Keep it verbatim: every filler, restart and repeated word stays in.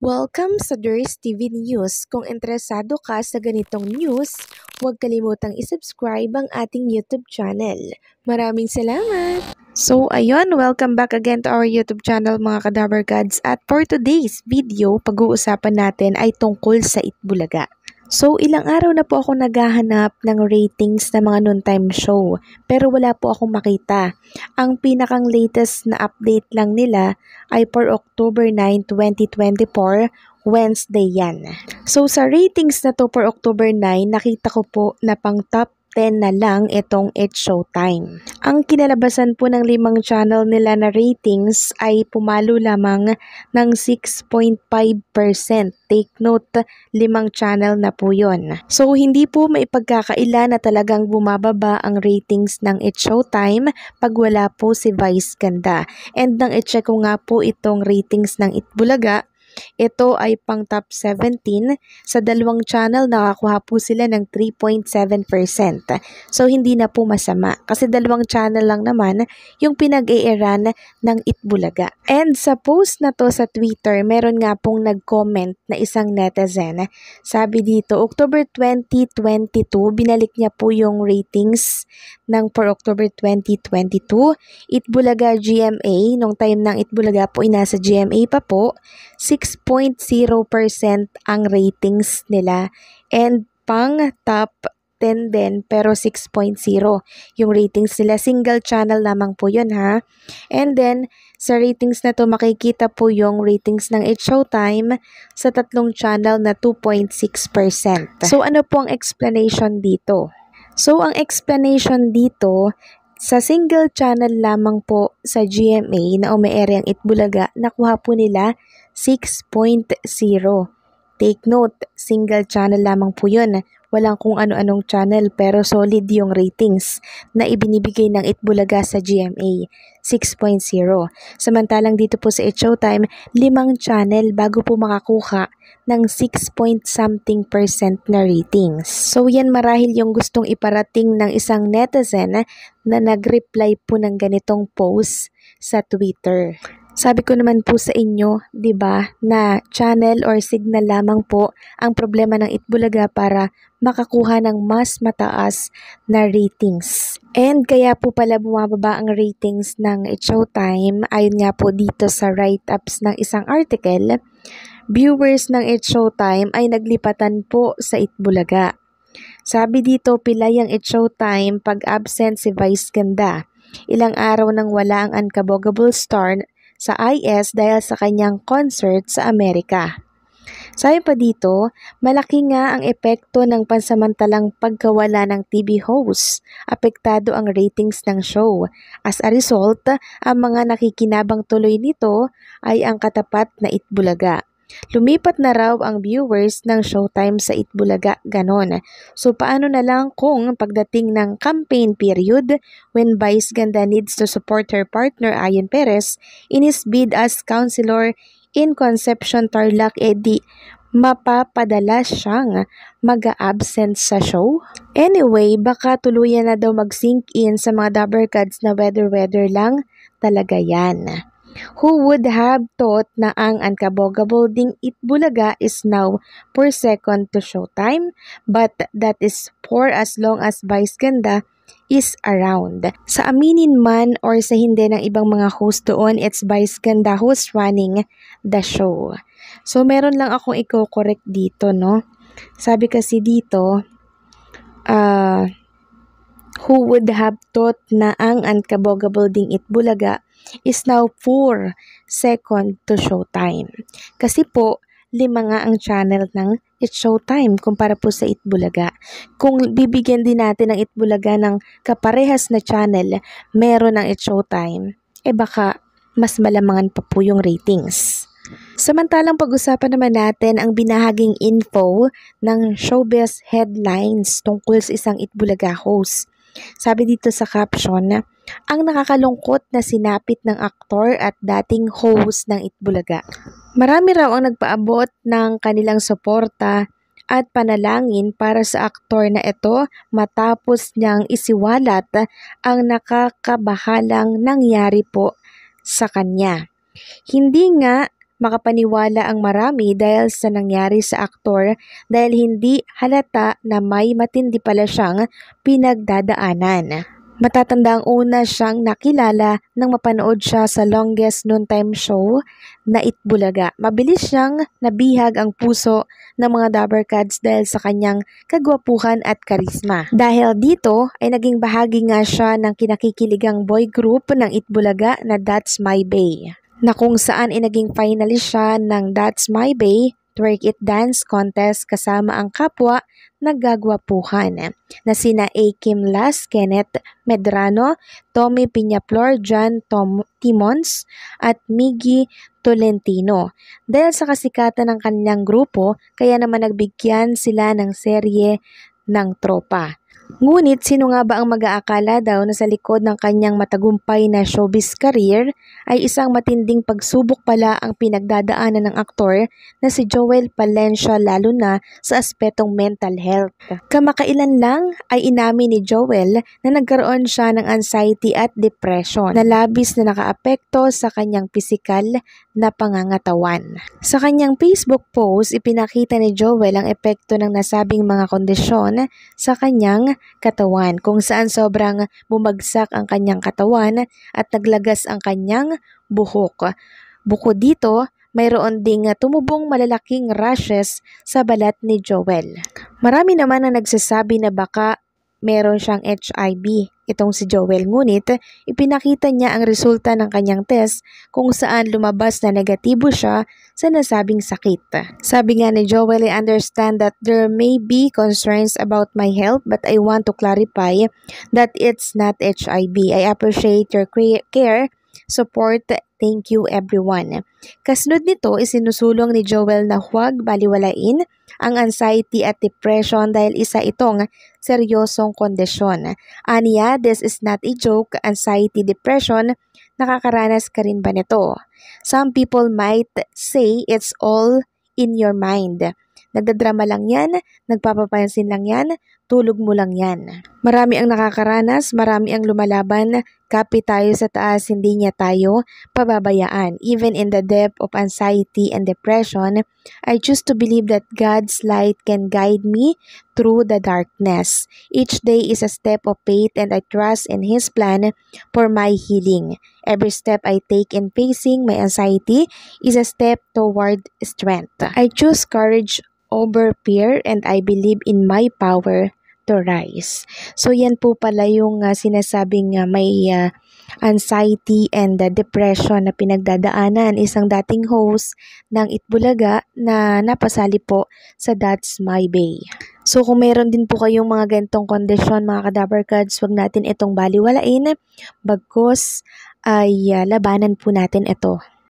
Welcome sa Durs T V News. Kung interesado ka sa ganitong news, huwag kalimutang isubscribe ang ating YouTube channel. Maraming salamat! So ayun, welcome back again to our YouTube channel mga Kadaver Gods. At for today's video, pag-uusapan natin ay tungkol sa Itbulaga. So ilang araw na po ako naghahanap ng ratings ng mga noontime show, pero wala po akong makita. Ang pinakang latest na update lang nila ay for October nine, twenty twenty-four, Wednesday yan. So sa ratings na to for October nine, nakita ko po na pang top ten na lang itong It's Showtime. Ang kinalabasan po ng limang channel nila na ratings ay pumalo lamang ng six point five percent. Take note, limang channel na po yun. So hindi po maipagkakaila na talagang bumababa ang ratings ng It's Showtime pag wala po si Vice Ganda. And nang i-check ko nga po itong ratings ng Itbulaga, ito ay pang top seventeen. Sa dalawang channel, nakakuha po sila ng three point seven percent. So, hindi na po masama. Kasi dalawang channel lang naman yung pinag-i-eran ng Itbulaga. And sa post na to sa Twitter, meron nga pong nag-comment na isang netizen. Sabi dito, October twenty twenty-two, binalik niya po yung ratings ng for October twenty twenty-two. Itbulaga G M A, nung time ng Itbulaga po, inasa G M A pa po, six point zero percent ang ratings nila, and pang top ten din pero six point zero yung ratings nila. Single channel lamang po yun ha. And then sa ratings na to makikita po yung ratings ng It's Showtime sa tatlong channel na two point six percent. So ano po ang explanation dito? So ang explanation dito, sa single channel lamang po sa G M A na ume-ere ang Itbulaga, nakuha po nila six point zero. Take note, single channel lamang po yun. Walang kung ano-anong channel pero solid yung ratings na ibinibigay ng Itbulaga sa G M A, six point zero. Samantalang dito po sa It's Showtime, limang channel bago po makakuha ng six point something percent na ratings. So yan marahil yung gustong iparating ng isang netizen na nag-reply po ng ganitong post sa Twitter. Sabi ko naman po sa inyo, 'di ba, na channel or signal lamang po ang problema ng Itbulaga para makakuha ng mas mataas na ratings. And kaya po pala bumababa ang ratings ng It's Showtime, ayon nga po dito sa write-ups ng isang article, viewers ng It's Showtime ay naglipatan po sa Itbulaga. Sabi dito, pilay ang It's Showtime pag absent si Vice Ganda. Ilang araw nang wala ang unkabogable star sa I S dahil sa kanyang concert sa Amerika. Sabi pa dito, malaki nga ang epekto ng pansamantalang pagkawala ng T V host. Apektado ang ratings ng show. As a result, ang mga nakikinabang tuloy nito ay ang katapat na Itbulaga. Lumipat na raw ang viewers ng Showtime sa Itbulaga, ganon. So paano na lang kung pagdating ng campaign period, when Vice Ganda needs to support her partner Ayon Perez in his bid as councilor in Concepcion Tarlac, edi mapapadala siyang mag-a-absent sa show? Anyway, baka tuluyan na daw mag-sink in sa mga Daber Gods na weather-weather lang talaga yan. Who would have thought na ang unkabogable ding Itbulaga is now per second to Showtime, but that is for as long as Vice Ganda is around. Sa aminin man or sa hindi ng ibang mga host doon, it's Vice Ganda who's running the show. So meron lang akong i-correct dito, no? Sabi kasi dito, uh, who would have thought na ang unkabogable ding Itbulaga is now four second to Showtime. Kasi po, lima nga ang channel ng It's Showtime kumpara po sa Itbulaga. Kung bibigyan din natin ng Itbulaga ng kaparehas na channel, meron ng It's Showtime, eh baka mas malamangan pa po yung ratings. Samantalang pag-usapan naman natin ang binahaging info ng showbiz headlines tungkol sa isang Itbulaga host. Sabi dito sa caption, ang nakakalungkot na sinapit ng aktor at dating host ng Itbulaga. Marami raw ang nagpaabot ng kanilang suporta at panalangin para sa aktor na ito matapos niyang isiwalat ang nakakabahalang nangyari po sa kanya. Hindi nga makapaniwala ang marami dahil sa nangyari sa aktor dahil hindi halata na may matindi pala siyang pinagdadaanan. Matatanda ang una siyang nakilala nang mapanood siya sa longest noontime show na Itbulaga. Mabilis siyang nabihag ang puso ng mga Dabbercats dahil sa kanyang kagwapuhan at karisma. Dahil dito ay naging bahagi nga siya ng kinakikiligang boy group ng Itbulaga na That's My Bay, na kung saan ay naging finalist siya ng That's My Bay Twerk It Dance Contest kasama ang kapwa naggagwapuhan na sina A. Kim Las, Kenneth Medrano, Tommy Piñaflor, John Tom Timons at Miggy Tolentino. Dahil sa kasikatan ng kanilang grupo, kaya naman nagbigyan sila ng serye ng Tropa. Ngunit sino nga ba ang mag-aakala daw na sa likod ng kanyang matagumpay na showbiz career ay isang matinding pagsubok pala ang pinagdadaanan ng aktor na si Joel Palencia lalo na sa aspetong mental health. Kamakailan lang ay inamin ni Joel na nagkaroon siya ng anxiety at depression na labis na nakaapekto sa kanyang pisikal na pangangatawan. Sa kanyang Facebook post, ipinakita ni Joel ang epekto ng nasabing mga kondisyon sa kanyang katawan kung saan sobrang bumagsak ang kanyang katawan at naglagas ang kanyang buhok. Bukod dito, mayroon ding tumubong malalaking rashes sa balat ni Joel. Marami naman ang nagsasabi na baka meron siyang H I V. Itong si Joel, ngunit ipinakita niya ang resulta ng kanyang test kung saan lumabas na negatibo siya sa nasabing sakit. Sabi nga ni Joel, I understand that there may be concerns about my health but I want to clarify that it's not H I V. I appreciate your care, support, thank you everyone. Kasunod nito, isinusulong ni Joel na huwag baliwalain ang anxiety at depression dahil isa itong seryosong kondisyon. Aniya, this is not a joke, anxiety, depression, nakakaranas ka rin ba nito? Some people might say it's all in your mind. Nagdadrama lang yan, nagpapapansin lang yan, tulog mo lang yan. Marami ang nakakaranas, marami ang lumalaban, kapit tayo sa taas, hindi niya tayo pababayaan. Even in the depth of anxiety and depression, I choose to believe that God's light can guide me through the darkness. Each day is a step of faith and I trust in His plan for my healing. Every step I take in facing my anxiety is a step toward strength. I choose courage over fear and I believe in my power to rise. So yan po pala yung uh, sinasabing uh, may uh, anxiety and uh, depression na pinagdadaanan isang dating host ng Itbulaga na napasali po sa That's My Bay. So kung meron din po kayong mga ganitong kondisyon mga ka-Dabbercats, wag natin itong baliwalain, bagkus ay uh, labanan po natin ito.